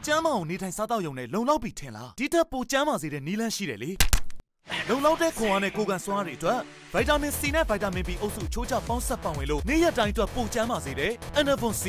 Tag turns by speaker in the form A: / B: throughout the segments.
A: ကျမ်းမာအောင်နေထိုင်စားတော့ရုံနဲ့လုံလောက်ပြီထင်လားဒီထက်ပိုကျမ်းမာစေတဲ့နည်းလမ်းရှိတယ်လေလုံလောက်တဲ့ခွန်အားနဲ့ကိုယ်ကန်စွမ်းအားတွေအတွက်ဗိုက်တာမင် C နဲ့ဗိုက်တာမင် B အုပ်စုချိုးချပေါင်းဆက်ပံ့ဝင်လို့နေ့ရက်တိုင်းအတွက်ပိုကျမ်းမာစေတဲ့ Enervon C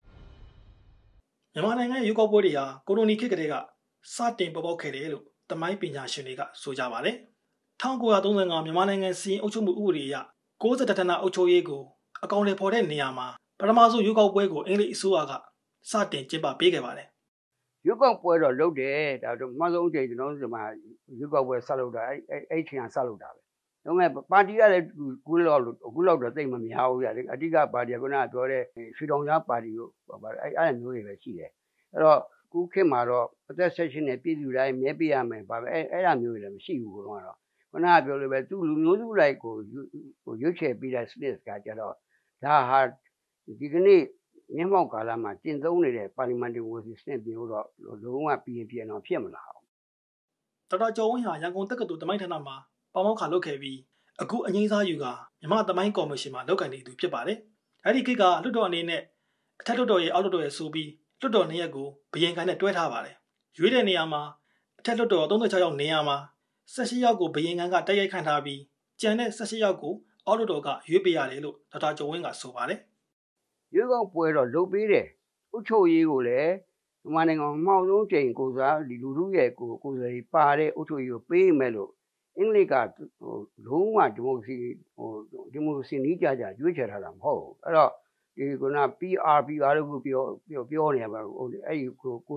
B: မြန်မာနိုင်ငံရွေးကောက်ပွဲတွေဟာကိုလိုနီခေတ်ကတည်းကစတင်ပေါ်ပေါက်ခဲ့တယ်လို့တမိုင်းပညာရှင်တွေကဆိုကြပါတယ်1935မြန်မာနိုင်ငံစီရင်အုပ်ချုပ်မှုဥပဒေအရ60တနအုပ်ချုပ်ရေးကိုအကောင့်တွေပေါ်တဲ့နေရာမှာပထမဆုံးရွေးကောက်ပွဲကိုအင်္ဂလိပ်အစိုးရကစတင်ကျင်းပပေးခဲ့ပါတယ်
C: ရွေးကောက်ပွဲတော့လုပ်တယ်ဒါတော့မှဆုံးအချိန်ကျွန်တော်တို့ဒီမှာရွေးကောက်ပွဲဆက်လုပ်တာအဲ့ချိန်ကဆက်လုပ်တာပဲဒါပေမဲ့ပါတီကလည်းခုလောက်တော့သိမများဘူးရတယ်အဓိကပါတီကခုနကပြောတဲ့ရွှေတောင်ကြားပါတီတို့အဲ့မျိုးတွေပဲရှိတယ်အဲ့တော့ခုခေတ်မှာတော့အသက်16နဲ့ပြည်သူတိုင်းမဲပေးရမယ်ပါပဲအဲ့ဒါမျိုးတွေလည်းမရှိဘူးကတော့ခုနကပြောလို့ပဲသူလူမျိုးစုလိုက်ကိုရွေးချယ်ပေးတဲ့စနစ်ကကြတော့ဒါဟာဒီကနေ့မျက်မှောက်ကာလမှာကျင့်သုံးနေတဲ့ပါလီမန်ဒီမိုကရေစီစနစ်မျိုးတော့လုံးဝပြင်တော့ဖြစ်မလာဘူး
B: ဒေါက်တာကျော်ဝင်းဟာရန်ကုန်တက္ကသိုလ်တမိုင်းဌာနမှာပေါမောက္ခလုပ်ခဲ့ပြီးအခုအငိမ့်စားယူကမြန်မာတမိုင်းကော်မရှင်မှာလုပ်ကိုင်နေသူဖြစ်ပါတယ်အဲ့ဒီခေတ်ကလွှတ်တော်အနေနဲ့အထက်လွှတ်တော်ရဲ့အောက်လွှတ်တော်ရဲ့ဆိုပြီးလွှတ်တော်နေရက်ကိုဘယင်ကိုင်းနဲ့တွဲထားပါတယ်ရွေးတဲ့နေရာမှာအထက်လွှတ်တော်36ယောက်နေရာမှာ18ယောက်ကိုဘယင်ကိုင်းကတိုက်ရိုက်ခံထားပြီးကျန်တဲ့18ယောက်ကိုအောက်လွှတ်တော်ကရွေးပေးရတယ်လို့ဒေါက်တာကျော်ဝင်းကဆိုပါတယ်
C: ရွေးကောက်ပွဲတော့လုပ်ပေးတယ်ဥချုပ်ရေးကိုလည်းမြန်မာနိုင်ငံမှာအမှောင်ဆုံးချိန်ကိုစားဒီလူထုရဲ့ကိုယ်စားလှယ်ပါတဲ့ဥချုပ်ရေးကိုပေးမယ်လို့အင်္ဂလိပ်ကလုံးဝဒီမိုကရေစီနီးကြရွေးချယ်ထားတာမဟုတ်ဘူးအဲ့တော့ဒီက PR လို့ပြောနေရပါဘူးအဲ့ဒီကို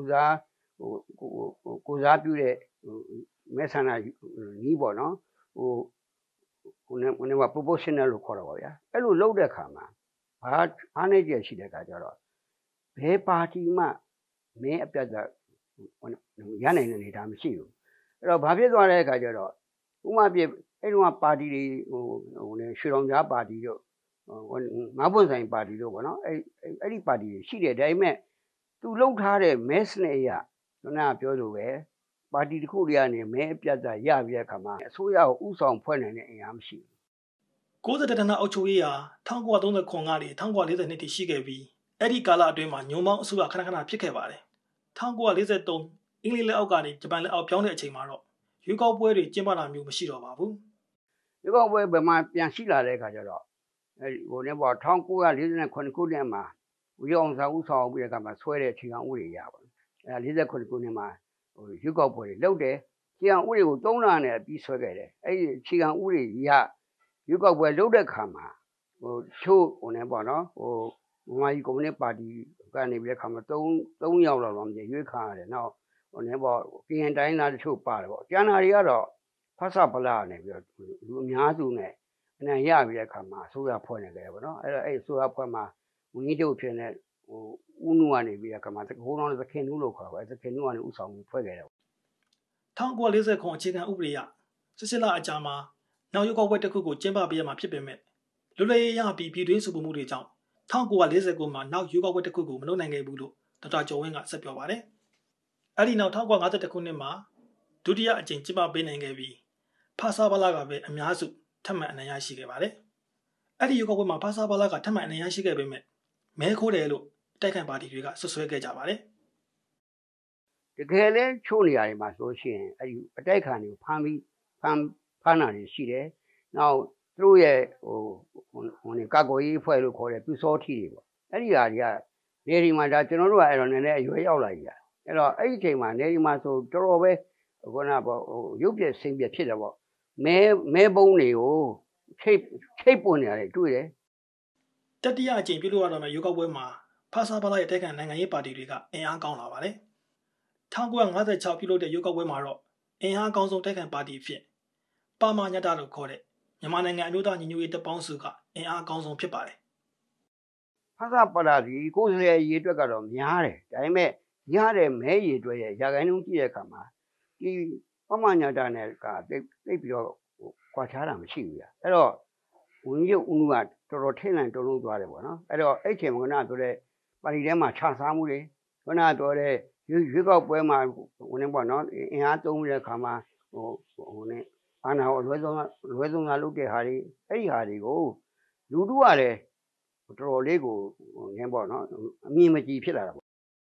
C: စားပြုတဲ့မဲဆန္ဒနီးပေါ့နော်ဟိုနည်းက proportional လို့ခေါ်တာပါဗျာအဲ့လိုလုပ်တဲ့အခါမှာဘာအားနည်းချက်ရှိတဲ့အခါကျတော့ဘယ်ပါတီမှမဲအပြတ်ရနိုင်တဲ့အနေအထားမရှိဘူးအဲ့တော့ဘာဖြစ်သွားတဲ့အခါကျတော့ဥပမာပြအဲ့တုန်းကပါတီတွေရွှေတောင်ကြားပါတီတို့ငါးပွင့်ဆိုင်ပါတီတို့ပေါ့နော်အဲ့ဒီပါတီတွေရှိတယ်ဒါပေမဲ့သူလှုပ်ထားတဲ့မဲစနစ်အရခုနကပြောလို့ပဲပါတီတစ်ခုတည်းကနေမဲအပြတ်ရပြီးတဲ့အခါမှာအစိုးရကိုဥဆောင်ဖွဲ့နိုင်တဲ့အင်အားမရှိ
B: ဘူး60တနအုပ်ချုပ်ရေးဟာ1939ကနေ1942တိရှိခဲ့ပြီးအဲ့ဒီကာလအတွင်းမှာညုံမောင်းအစိုးရခဏဖြစ်ခဲ့ပါတယ်1943အင်္ဂလိပ်လက်အောက်ကနေဂျပန်လက်အောက်ပြောင်းတဲ့အချိန်မှာတော့ရွေးကောက်ပွဲတွေကျင်းပတာမျိုးမရှိတော့ပါဘူး
C: ရွေးကောက်ပွဲဘယ်မှာပြန်ရှိလာတဲ့အခါကျတော့1949ခုနှစ်မှာဝီအောင်စာဦးဆောင်ပြီးတဲ့အခါမှာဆွဲတဲ့အခြေခံဥပဒေရပါဘူး49ခုနှစ်မှာရွေးကောက်ပွဲတွေလုပ်တယ်အခြေခံဥပဒေကို3လနဲ့ပြီးဆွဲခဲ့တယ်အဲ့ဒီအခြေခံဥပဒေရရွေးကောက်ပွဲလုပ်တဲ့အခါမှာချို့ပေါ့နော်မြန်မာပြည်ကွန်မြူနစ်ပါတီကနေပြီးတဲ့အခါမှာ3ယောက်လောက်တော့ရွေးခံရတယ်နောက်ကရင်တိုင်းသားတချို့ပါတယ်ပေါ့ကျန်တာတွေကတော့ဖဆပလနဲ့ပြီးတော့လူအများစုနဲ့အနိုင်ရပြီးတဲ့အခါမှာအစိုးရဖွဲ့နေတယ်ပေါ့နော်အဲ့တော့အဲ့အစိုးရဖွဲ့မှာဝန်ကြီးချုပ်ဖြစ်နေဦးနုကနေပြီးတဲ့အခါမှာဟိုးတော်သခင်နုလို့ခေါ်တယ်သခင်နုကနေဥဆောင်ပြီးဖွဲ့ခဲ့တယ်
B: 1940အခြေခံဥပဒေအရ18လအကြာမှာနောက်ရွေးကောက်ပွဲတစ်ခုကိုကျင်းပပေးရမှာဖြစ်ပေမဲ့လွတ်လပ်ရေးရပြီးပြည်တွင်းစုပုံမှုတွေကြောင့်1949မှာနောက်ရွေးကောက်ပွဲတစ်ခုကိုမလုပ်နိုင်ခဲ့ဘူးလို့ဒေါက်တာကျော်ဝင်းကဆက်ပြောပါတယ်အဲ့ဒီနောက်1951ခုနှစ်မှာဒုတိယအကြိမ်ကျင်းပပေးနိုင်ခဲ့ပြီးဖဆာဘလာကပဲအများစုထပ်မံအနိုင်ရရှိခဲ့ပါတယ်အဲ့ဒီရွေးကောက်ပွဲမှာဖဆာဘလာကထပ်မံအနိုင်ရရှိခဲ့ပေမဲ့မဲခိုးတယ်လို့တိုက်ခိုက်ပါတီတွေကဆွဆွဲခဲ့ကြပါတယ်
C: တကယ်လဲချို့နေရာတွေမှာဆိုရှင်အဲ့ဒီအတိုက်ခံတွေကိုဖမ်းတာတွေရှိတယ်နောက်သူတို့ရဲ့ကာကွယ်ရေးအဖွဲ့လို့ခေါ်တဲ့ပြူစောထီတွေပေါ့အဲ့ဒီဟာတွေကနေဒီမှာဒါကျွန်တော်တို့ကအဲ့တော့နည်းနည်းအရွယ်ရောက်လာပြီအဲ့တော့အဲ့ဒီအချိန်မှာနေဒီမှာဆိုတော်တော်ပဲခုနပေါ့ရုပ်ပြစိမ့်ပြဖြစ်တယ်ပေါ့မဲပုံးတွေကိုချိတ်ပွန်နေရတယ်တွေ့တယ်
B: တတိယအကြိမ်ပြုလုပ်ရတော့မယ့်ရွေးကောက်ပွဲမှာဖဆာဘလာရဲ့တိုက်ခိုက်နိုင်ငံရေးပါတီတွေကအင်အားကောင်းလာပါတယ်1956ပြုလုပ်တဲ့ရွေးကောက်ပွဲမှာတော့အင်အားကောင်းဆုံးတိုက်ခိုက်ပါတီဖြစ်ပါမာညတာလို့ခေါ်တဲ့မြန်မာနိုင်ငံအမျိုးသားညီညွတ်ရေးတပ်ပေါင်းစုကအင်အားကောင်းဆုံးဖြစ်ပါတယ်
C: ဖဆာပလာဒီကိုယ်စားလှယ်ရေးအတွက်ကတော့များတယ်ဒါပေမဲ့ရတဲ့မဲရည်အတွက်ရဲ့ရာခိုင်နှုန်းကြည့်တဲ့အခါမှာဒီပမာညတာနဲ့ကသိပြီးတော့ကွာခြားတာမရှိဘူးဗျအဲ့တော့ဝန်ကြီးချုပ်ဦးနုကတော်တော်ထိတ်လန့်တုန်လှုပ်သွားတယ်ပေါ့နော်အဲ့တော့အဲ့ချိန်ကပြောတဲ့ပါတီထဲမှာခြားစားမှုတွေခုနပြောတဲ့ရွေးကောက်ပွဲမှာပေါ့နော်အင်အားသုံးတဲ့အခါမှာအာဏာကိုလွဲဆုံးတာလုပ်တဲ့ဟာတွေအဲ့ဒီဟာတွေကိုလူထုကလည်းတော်တော်လေးကိုပေါ့နော်အမြင်မကြည်ဖြစ်လာတာပေါ့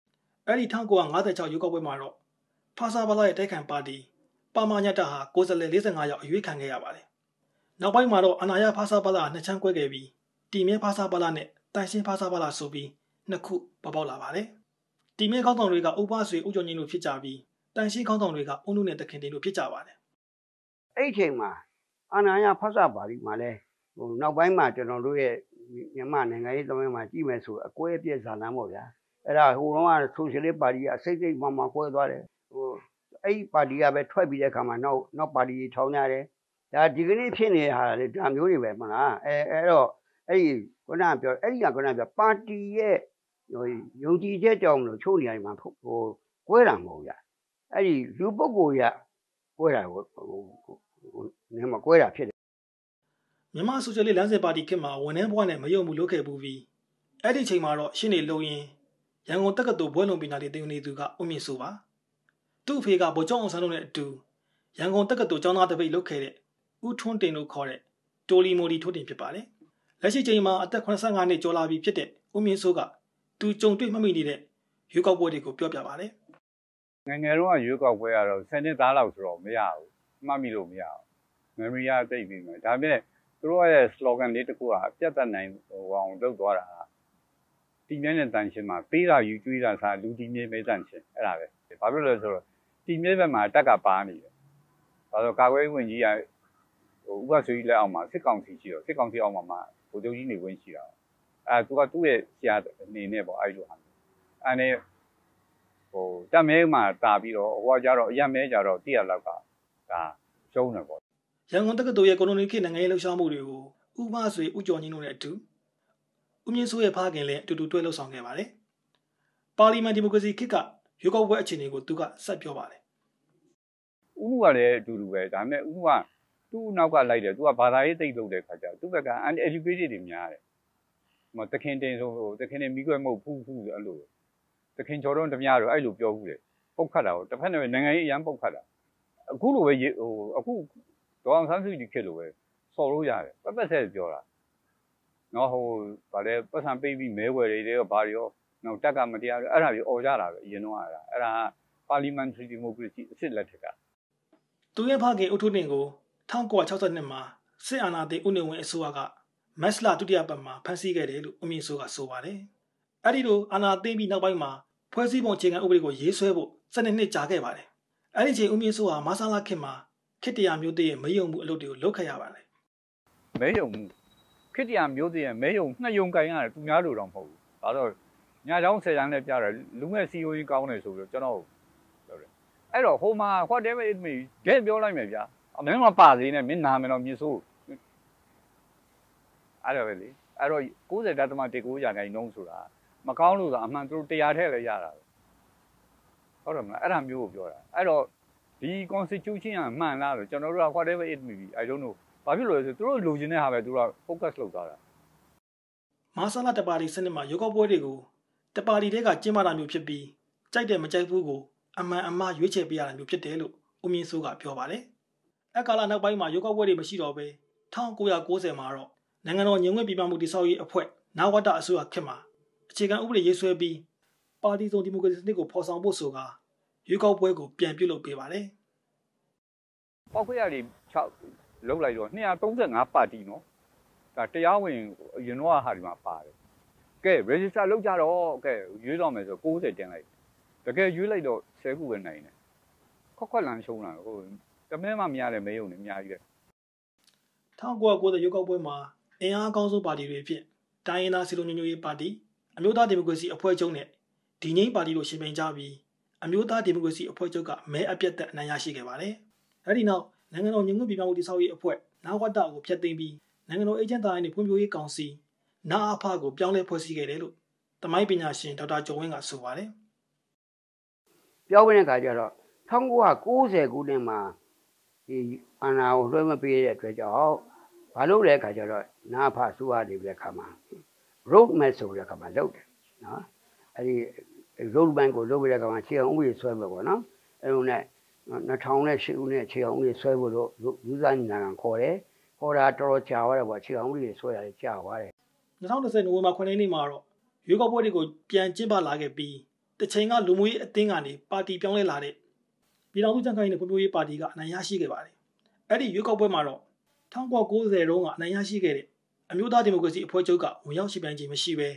B: အဲ့ဒီ1956ရွေးကောက်ပွဲမှာတော့ဖာစာဘာလာရဲ့တိုက်ခိုက်ပါတီပါမာညတာဟာ45ရောက်အရွေးခံခဲ့ရပါတယ်နောက်ပိုင်းမှာတော့အနာရဖာစာဘာလာနှစ်ချမ်းကွဲခဲ့ပြီးတီမဲဖာစာဘာလာနဲ့တန်ရှင်းဖာစာဘာလာဆိုပြီးနှစ်ခုပေါ်ပေါက်လာပါတယ်တီမဲခေါင်းဆောင်တွေကဥပဆွေဥကြုံကြီးတို့ဖြစ်ကြပြီးတန်ရှင်းခေါင်းဆောင်တွေကအုံနုနဲ့တခင်တင်တို့ဖြစ်ကြပါတယ်
C: အဲ့ချိန်မှာအနာရဖာစာဘာလီမှာလဲနောက်ပိုင်းမှာကျွန်တော်တို့ရဲ့မြန်မာနိုင်ငံရေးသမိုင်းမှာကြည့်မယ်ဆိုအကွဲအပြည့်ဇာလမ်းပေါ့ဗျာအဲ့ဒါဟိုတော့ဆိုရှယ်လစ်ပါတီကအစိတ်စိတ်မှကွဲသွားတယ်အဲ့ပါတီကပဲထွက်ပြီးတဲ့အခါမှာနောက်ပါတီထောင်ကြတယ်ဒါဒီကနေ့ဖြစ်နေတဲ့ဟာလေဒါမျိုးတွေပဲမလားအဲ့တော့အဲ့ဒီခုနပြောအဲ့ဒီကခုနပြောပါတီရဲ့ယုံကြည်ချက်ကြောင့်မလို့ချို့နေရာမှာကွဲတာမဟုတ်ဗျာအဲ့ဒီလူပုဂ္ဂိုလ်ရကွဲတာနည်းမကွဲတာဖြစ်တယ်
B: မြန်မာဆိုရှယ်လစ်လမ်းစဉ်ပါတီခေတ်မှာဝန်ထမ်းဘဝနဲ့မယုံမှုလုပ်ခဲ့ဘူးပြီးအဲ့ဒီချိန်မှာတော့ရှင်းနေလုံရင်ရန်ကုန်တက္ကသိုလ်ဘွဲ့လွန်ပညာရေးတင်နေသူကဦးမြင့်စိုးပါသူ့အဖေကဗိုလ်ချုပ်အောင်ဆန်းတို့နဲ့အတူရန်ကုန်တက္ကသိုလ်ကျောင်းသားတပိတ်လုပ်ခဲ့တဲ့ဦးထွန်းတင်တို့ခေါ်တဲ့တိုလီမိုဒီထိုးတင်ဖြစ်ပါတယ်လက်ရှိချိန်မှာအသက်85နှစ်ကျော်လာပြီဖြစ်တဲ့ဦးမြင့်စိုးကသူကြုံတွေ့မှတ်မိနေတဲ့ရွေးကောက်ပွဲတွေကိုပြောပြပါတယ်
D: ငယ်ငယ်တော့ရွေးကောက်ပွဲကတော့10နှစ်သားလောက်ဆိုတော့မရဘူးမှတ်မိလို့မရဘူး memory ရသိပြီးမယ်ဒါပေမဲ့သူတို့ရဲ့ slogan လေးတစ်ခုကအပြတ်သက်နိုင်အောင်လုပ်သွားတာတီမြဲနဲ့တန်ရှင်းမှာပေးတာယူကျွေးတာစားလူတီမြဲမဲတန်ရှင်းအဲ့ဒါပဲဘာဖြစ်လို့လဲဆိုတော့တီမြဲဘက်မှာတက်ကပါနေတယ်ဒါဆိုကာကွယ်ဝင်ကြီးကဥပဆွေကြီးလက်အောက်မှာစစ်ကောင်စီရှိတော့စစ်ကောင်စီအောက်မှာဗိုလ်ချုပ်ကြီးနေဝင်ရှိတာသူကသူ့ရဲ့ဆရာအနေနဲ့ပေါ့အဲ့လိုဟာအဲ့နဲ့တက်မဲမှာတာပြီးတော့ဟိုကကြတော့အရက်မဲကြတော့100လောက်ကဒါကျုံးတယ်ပေါ့
B: ရန်ကုန်တက္ကသိုလ်ရဲ့ကိုလိုနီခေတ်နိုင်ငံရေးလှုပ်ရှားမှုတွေကိုဥပဆွေဥကျော်ကြီးတို့နဲ့အတူဦးမြင့်စိုးရဲ့ဖခင်လည်းအတူတူတွဲလှုပ်ဆောင်ခဲ့ပါတယ်ပါလီမန်ဒီမိုကရေစီခေတ်ကရွေးကောက်ပွဲအခြေအနေကိုသူကဆက်ပြောပါတယ်
D: ဦးမှုကလည်းအတူတူပဲဒါပေမဲ့ဦးမှုကသူ့နောက်ကလိုက်တယ်သူကဘာသာရေးသိလုပ်တဲ့ခါကျသူ့ဘက်က uneducated တွေများတယ်ဟိုတခင်တင်ဆိုတခင်တင်မိခွဲမဟုတ်ဖူးအဲ့လိုတခင်ကျော်တော့တများတော့အဲ့လိုပြောဘူးတယ်ပုတ်ခတ်တာတစ်ဖက်နဲ့နိုင်ငံရေးအရန်ပုတ်ခတ်တာအခုလိုပဲအခုဒေါအောင်ဆန်းစုကြည်ခေတ်လိုပဲစော်လို့ရတယ်ပက်ဆက်ပြောတာနော်ဗာလဲပတ်စံပေးပြီးမဲဝယ်တွေရောဘာတွေရောနော်တက်ကမတရားအဲ့ဒါပြီးអော်ကြတာပဲအရင်တော့အဲ့ဒါပါလီမန်ထရီဒီမိုကရေစီအစ်စ်လက်ထက်က
B: သူရဲ့ဖခင်ဦးထွန်းတင်ကို1962မှာစစ်အာဏာသိမ်းဦးနေဝင်းအစိုးရကမက်စလာဒုတိယပတ်မှာဖမ်းဆီးခဲ့တယ်လို့ဦးမြင့်စိုးကဆိုပါတယ်အဲ့ဒီလိုအာဏာသိမ်းပြီးနောက်ပိုင်းမှာဖွဲ့စည်းပုံအခြေခံဥပဒေကိုရေးဆွဲဖို့12နှစ်ကြာခဲ့ပါတယ်အဲ့ဒီချိန်ဦးမြင့်စိုးဟာမဆလာခေတ်မှာခေတ္တရာမျိုးတည်းရဲ့မယုံမှုအလုပ်တွေကိုလုပ်ခဲ့ရပါတယ်
D: မဲယုံမှုခေတ္တရာမျိုးတည်းရဲ့မဲယုံနှစ်ယုံကင်ရတယ်သူများလိုတော့မဟုတ်ဘူးဒါတော့ညချောင်း10ချမ်းနဲ့ပြတယ်လူငယ်စီယိုကြီးကောင်းတယ်ဆိုပြီးတော့ကျွန်တော်ပြောတယ်အဲ့တော့ဟိုမှာ whatever it may ကြည့်ပြောလိုက်မယ်ဗျာအမင်းကပါသေးနဲ့မင်းနာမယ်တော့မြင်စိုးအဲ့တော့ပဲလေအဲ့တော့90.19ရာခိုင်နှုန်းဆိုတာမကောင်းလို့ဆိုအမှန်သူတို့100ထည့်လည်းရတာပဲဟုတ်တယ်မလားအဲ့ဒါမျိုးကိုပြောတာအဲ့တော့ဒီ constitution ကမှန်လားလို့ကျွန်တော်တို့က whatever it may be I don't know ဘာဖြစ်လို့လဲဆိုသူတို့လိုချင်တဲ့ဟာပဲသူတို့က focus လုပ်သွားတာ
B: မဆလာတပါတီစနစ်မှာရွေးကောက်ပွဲတွေကိုတပါတီတွေကကျင်းပတာမျိုးဖြစ်ပြီးကြိုက်တယ်မကြိုက်ဘူးကိုအမှန်အမှားရွေးချယ်ပေးရတာမျိုးဖြစ်တယ်လို့ဦးမြင့်စိုးကပြောပါတယ်အကာလနောက်ပိုင်းမှာရွေးကောက်ပွဲတွေမရှိတော့ဘဲ1990မှာတော့နိုင်ငံတော်ညီညွတ်ရေးပြည်ပမှုတည်ဆောက်ရေးအဖွဲ့နာဝတ္တအစိုးရခေတ်မှာအခြေခံဥပဒေရေးဆွဲပြီးပါတီစုံဒီမိုကရေစီစနစ်ကိုဖော်ဆောင်ဖို့ဆိုတာရွေးကောက်ပွဲကိုပြန်ပြုလုပ်ပေးပါတယ်
D: ။ပောက်ခွေရတွေ6လောက်လိုက်တော့235ပါတီနော်။ဒါတရားဝင်အရင်တော့ဟာဒီမှာပါတယ်။ကဲ register လုပ်ကြတော့ကဲရွေးတော့မယ်ဆို90တင်လိုက်။တကယ်ရွေးလိုက်တော့10ခုပဲနိုင်တယ်။ခွက်လန်ရှုံးလာဟိုတမဲမှမရတဲ့မဲယုံနေအများကြီးပဲ
B: 1990ရွေးကောက်ပွဲမှာအင်အားအကောင်းဆုံးပါတီတွေဖြစ်တိုင်းရင်းသားစီလိုညညရေးပါတီအမျိုးသားဒီမိုကရေစီအဖွဲ့ချုပ်နဲ့ဒီငိမ့်ပါတီတို့ရှင်ပြိုင်ကြပြီးအမျိုးသားဒီမိုကရေစီအဖွဲ့ချုပ်ကမဲအပြတ်သက်အနိုင်ရရှိခဲ့ပါတယ်။အဲဒီနောက်နိုင်ငံတော်ညီညွတ်ပြည်ပမှုတည်ဆောက်ရေးအဖွဲ့နာဝတ္တကိုဖျက်သိမ်းပြီးနိုင်ငံတော်အေဂျင့်တိုင်းနဲ့ဖွံ့ဖြိုးရေးကောင်စီနာအဖကိုပြောင်းလဲဖွဲ့စည်းခဲ့တယ်လို့သမိုင်းပညာရှင်ဒေါက်တာကျော်ဝင်းကဆိုပါတယ်
C: ။ပြောဝင်တဲ့အခါကျတော့1990ခုနှစ်မှာဒီအာဏာကိုလွှဲမပေးတဲ့အတွက်ကြောင့်ဘာလို့လဲအခါကျတော့နာဖဆူရတယ်ပြတဲ့အခါမှာ road map ဆိုတဲ့အခါမှာလုပ်တယ်နော်အဲ့ဒီ road map ကိုလုပ်ပြတဲ့အခါမှာခြေအောင်ဥပဒေဆွဲမယ်ပေါ့နော်အဲ့လိုနဲ့2008ခုနှစ်ခြေအောင်ဥပဒေဆွဲဖို့လို့ယူဇာညီနာခံခေါ်တယ်ခေါ်တာတော်တော်ကြာသွားတယ်ပေါ့ခြေအောင်ဥပဒေဆွဲရတယ်ကြာသွားတယ်
B: 2010နိုဝင်ဘာ9ရက်နေ့မှာတော့ရွေးကောက်ပွဲတွေကိုပြန်ကျင်းပလာခဲ့ပြီးတချိန်ကလူမှုရေးအသင်းကနေပါတီပြောင်းလဲလာတဲ့ပြည်ထောင်စုကြံ့ခိုင်ရေးနဲ့ဖွံ့ဖြိုးရေးပါတီကအနိုင်ရရှိခဲ့ပါတယ်။အဲ့ဒီရွေးကောက်ပွဲမှာတော့1990တုန်းကအနိုင်ရရှိခဲ့တဲ့အမျိုးသားဒီမိုကရေစီအဖွဲ့ချုပ်ကဝင်ရောက်ရှင်ပြိုင်ခြင်းမရှိဘဲ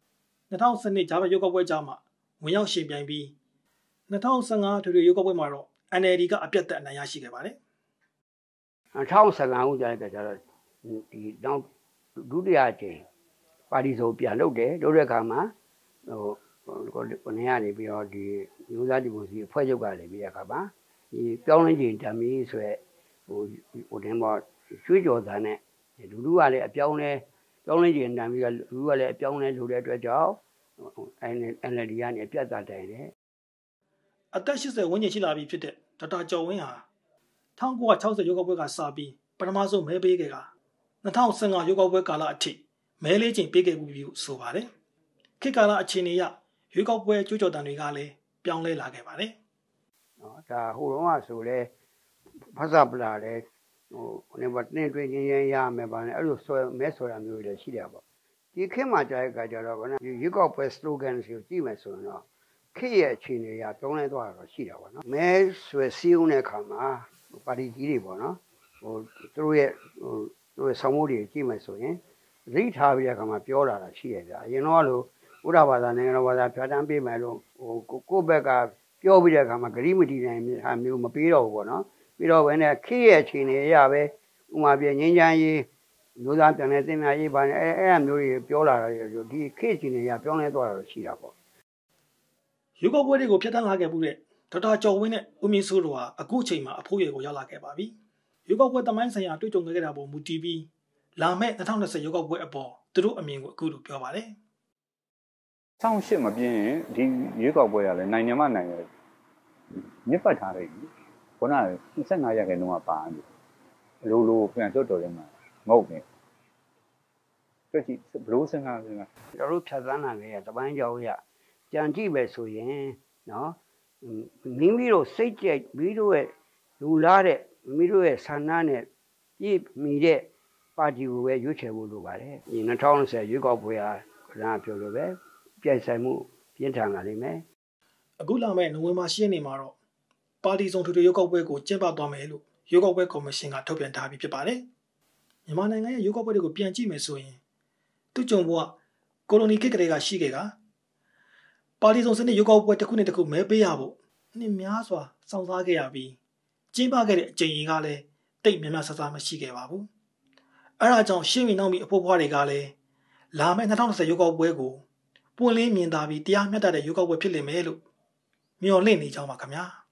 B: 2012ဂျာဗတ်ရွေးကောက်ပွဲကြားမှာဝင်ရောက်ရှင်ပြိုင်ပြီး2015ထွေထွေရွေးကောက်ပွဲမှာတော့ NLD ကအပြတ်သက်အနိုင်ရရှိခဲ့ပါတယ်
C: ။2015ခုကြာတဲ့ကျတော့ဒီနောက်ဒုတိယအကြိမ်ပါတီစုံပြန်လုပ်တယ်လုပ်တဲ့အခါမှာကိုနေရနေပြီးတော့ဒီမျိုးသားဒီမိုကရေစီအဖွဲ့ချုပ်ကလည်းပြီးတဲ့အခါမှာဒီပြောင်းလဲခြင်းတမီဆိုရဲဟိုတင်းပေါ်ရွှေကြော်သားနဲ့လူလူကလည်းအပြောင်းလဲခြင်းတမီကလူကလည်းအပြောင်းလဲလုပ်တဲ့အတွက်ကြောင့်NLD ကနေအပြတ်သားတိုင်တယ်
B: အသက်80ဝန်းကျင်ရှိလာပြီဖြစ်တဲ့ဒေါက်တာကျော်ဝင်းဟာ1960ရွေးကောက်ပွဲကစပြီးပထမဆုံးမဲပေးခဲ့က2015ရွေးကောက်ပွဲကာလအထိမဲလေးချိန်ပေးခဲ့မှုပြီးဆိုပါတယ်ခေတ်ကာလအခြေအနေအရရွေးကောက်ပွဲကြိုးကြော်တန်တွေကလည်းပြောင်းလဲလာခဲ့ပါတယ်
C: နော်ဒါဟိုတော့ဆိုလဲဖဆပလာလဲဟိုနေပါတင်းတွင်းချင်းရမယ်ပါနဲ့အဲ့လိုဆွဲမဲဆိုတာမျိုးတွေရှိတယ်ပေါ့ဒီခေတ်မှာကြားရကြတော့ကရွေးကောက်ပွဲ slogan တွေကိုကြည့်မယ်ဆိုရင်တော့ခေတ်ရဲ့အခြေအနေအရပြောင်းလဲသွားတာတော့ရှိတာပေါ့နော်မဲဆွဲစည်းုံတဲ့အခါမှာပါတီကြီးတွေပေါ့နော်ဟိုသူတို့ရဲ့ဆောင်မှုတွေကြည့်မယ်ဆိုရင်ရိထားပြီးတဲ့အခါမှာပြောလာတာရှိရကြအရင်တော့လို့ဥဒ္ဓဘာသာနိုင်ငံတော်ဘာသာဖြတ်တန်းပေးမယ်လို့ဟိုကိုယ့်ဘက်ကပြောပြီးတဲ့အခါမှာဂရိမတီနိုင်ဟာမျိုးမပေးတော့ဘူးပေါ့နော်ပြီးတော့ဘယ်နဲ့ခေရဲ့အခြေအနေအရပဲဥမာပြငင်းချမ်းရေးမျိုးသားပြန်တဲ့သင်များရေးပါနဲ့အဲ့အမျိုးတွေပြောလာတာဒီခေအခြေအနေအရပြောင်းလဲသွားတာရှိတာပေါ့
B: ရွေးကောက်ပွဲတွေကိုဖျက်ဆီးလာခဲ့မှုတဲ့ဒေါက်တာကျော်ဝင်းနဲ့ဦးမြင့်စိုးတို့ဟာအခုချိန်မှာအဖိုးရည်ကိုရောက်လာခဲ့ပါပြီရွေးကောက်ပွဲသမိုင်းဆိုင်ရာတွေ့ကြုံခဲ့တာပေါ်မူတည်ပြီးလာမယ့်2020ရွေးကောက်ပွဲအပေါ်သူတို့အမြင်ကိုအခုလိုပြောပါတယ်
D: 2008မပြင်းရင်ဒီရွေးကောက်ပွဲကလည်းနိုင်နေမှနိုင်တယ်မြစ်ပတ်ထားလိုက်ပြီခုနက25ရာခိုင်နှုန်းကပါနေလိုပြန်လွတ်တော်တယ်မှာမဟုတ်ဘူးတွေ့ကြည့်ဘလို့စဉ်းစား
C: ကျွန်တော်တို့ဖြတ်သန်းလာခဲ့ရတပိုင်းကြောင်ရကြံကြည့်ပဲဆိုရင်နော်မိမိတို့စိတ်ကြိုက်မိတို့ရဲ့လူလားတဲ့မိတို့ရဲ့ဆန္ဒနဲ့ပြည့်မီတဲ့ပါတီကိုပဲရွေးချယ်ဖို့လိုပါတယ်ဒီ2020ရွေးကောက်ပွဲဟာခဏပြောလို့ပဲပြိုင်ဆိုင်မှုပြင်းထန်လာလိမ့်မယ်
B: အခုလာမယ့်နိုဝင်ဘာ10ရက်နေ့မှာတော့ပါတီစုံထွေထွေရွေးကောက်ပွဲကိုကျင်းပသွားမယ်လို့ရွေးကောက်ပွဲကော်မရှင်ကထုတ်ပြန်ထားပြီးဖြစ်ပါတယ်မြန်မာနိုင်ငံရဲ့ရွေးကောက်ပွဲတွေကိုပြန်ကြည့်မယ်ဆိုရင်သူ့ကြုံဘဝကိုလိုနီခေတ်ကလေးကရှိခဲ့တာပါတီစုံစနစ်ရွေးကောက်ပွဲတစ်ခုနဲ့တစ်ခုမဲပေးရဖို့နှစ်များစွာစောင့်စားခဲ့ရပြီးကျင်းပခဲ့တဲ့အကြိမ်ကြီးကလည်းတိတ်များများဆဆမရှိခဲ့ပါဘူးအဲဒါကြောင့်ရှင်းပြီးနောက်ပြီးအဖို့ဖွားတွေကလည်းလာမယ့်2020ရွေးကောက်ပွဲကိုပွင့်လင်းမြင်သာပြီးတရားမျှတတဲ့ရွေးကောက်ပွဲဖြစ်လိမ့်မယ်လို့မျှော်လင့်နေကြပါခင်ဗျာ